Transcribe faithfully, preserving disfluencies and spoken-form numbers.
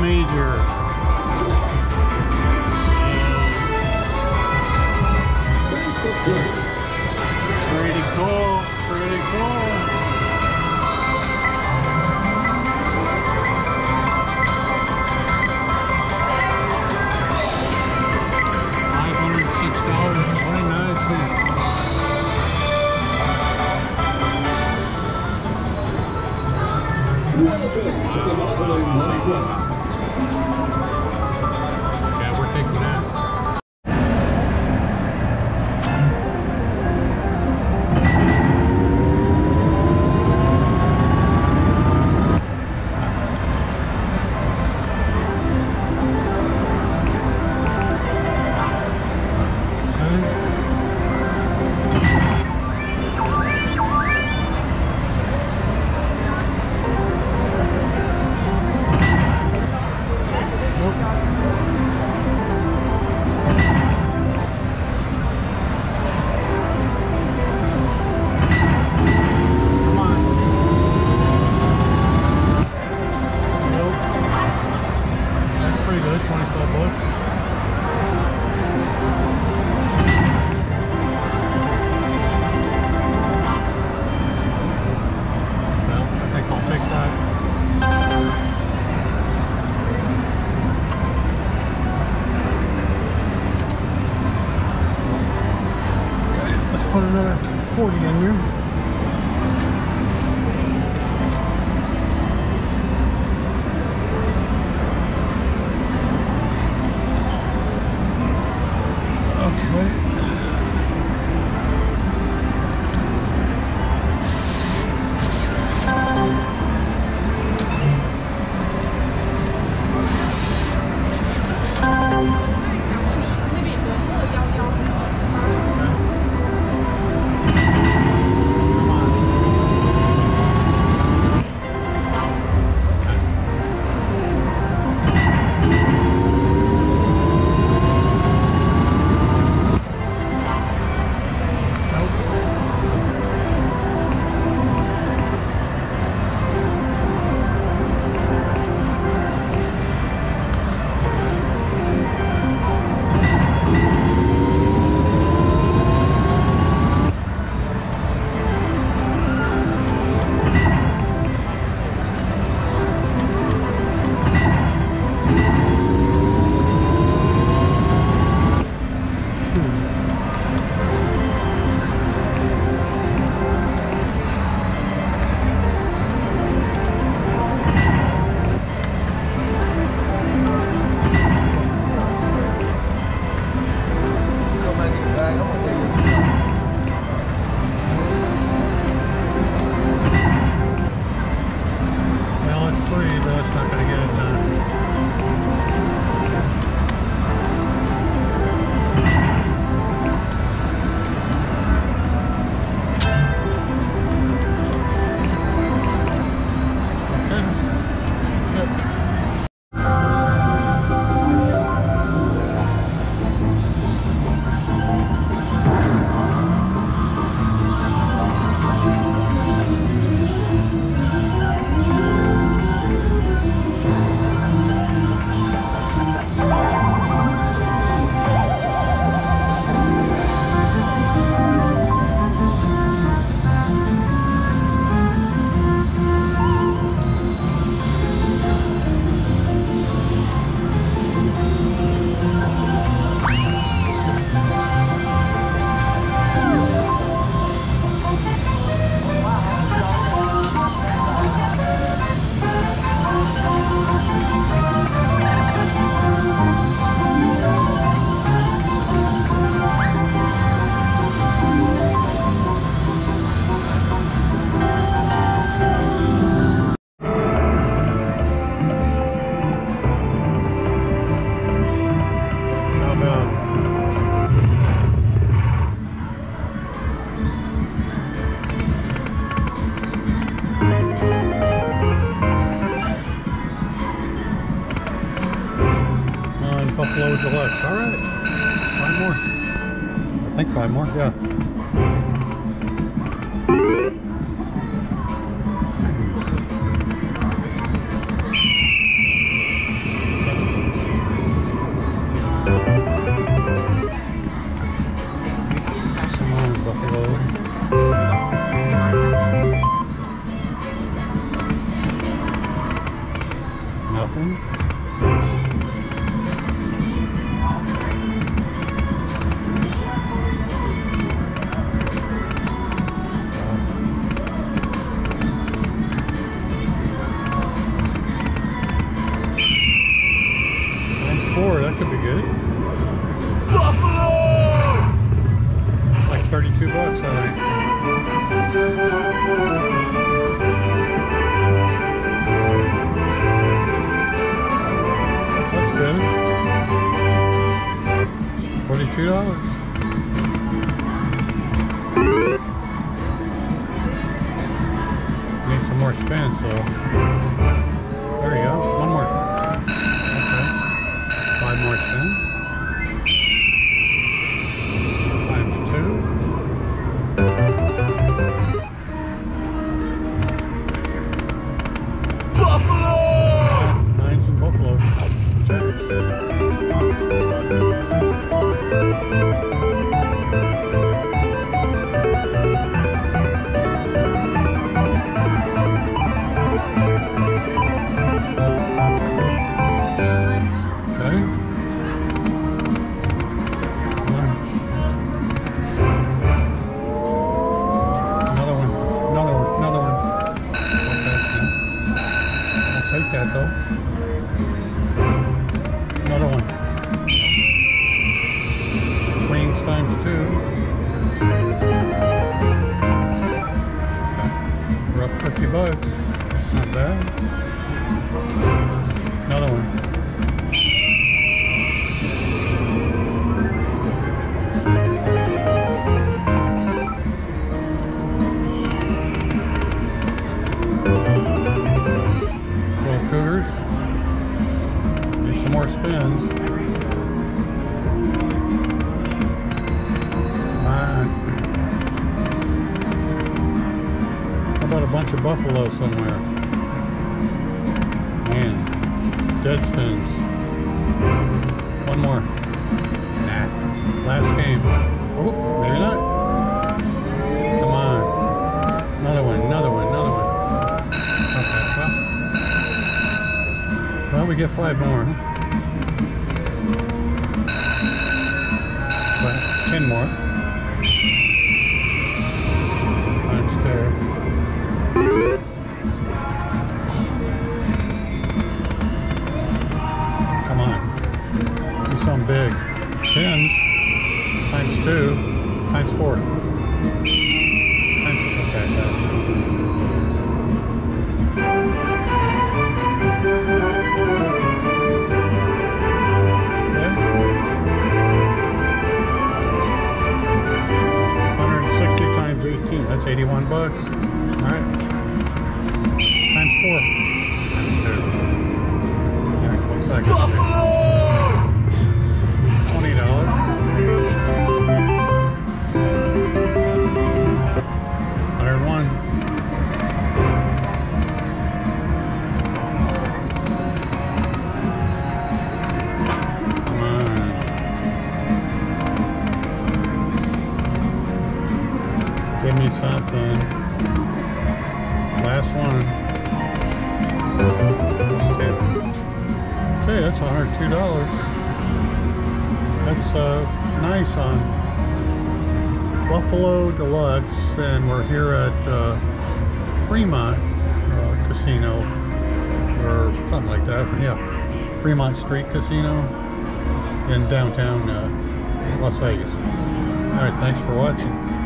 major. Pretty cool, pretty cool. five hundred six dollars and twenty-nine cents. Welcome to the Modeling Money Club. Yeah, we're taking that. Put another forty in here. Okay. Buffalo Deluxe. All right. Five more. I think five more. Yeah. dollars. Need some more spins, so there you go. One more. Okay. Five more spins. Times two. Buffalo! Nines and Buffalo. Cheers. Take that though. Another one. Queens times two. We're up fifty bucks. Not bad. Another one. Cougars. Need some more spins. Mine. How about a bunch of Buffalo somewhere? Man, dead spins. One more. Nah. Last game. Oh, maybe not. Come on. Another one, another one, another one. Okay, well. Well, we get five more. But ten more. Times two. Come on. Do something big. Tens. Times two. Times four. Times, okay, okay. That's eighty-one bucks. Alright. Times four. Times two. Alright, what's that gonna do? twenty dollars. one hundred one. Come on. Give me something. Last one. Okay, that's one hundred two dollars. That's uh, nice on Buffalo Deluxe, and we're here at uh, Fremont uh, Casino, or something like that. Yeah, Fremont Street Casino in downtown uh, Las Vegas. All right, thanks for watching.